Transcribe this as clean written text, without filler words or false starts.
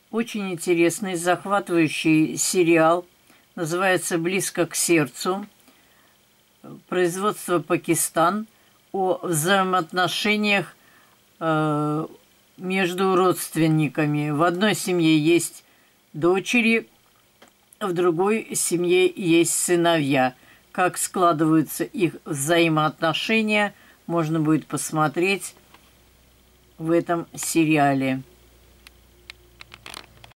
Очень интересный, захватывающий сериал. Называется «Близко к сердцу». Производство Пакистан. О взаимоотношениях между родственниками. В одной семье есть дочери, в другой семье есть сыновья. Как складываются их взаимоотношения, можно будет посмотреть в этом сериале.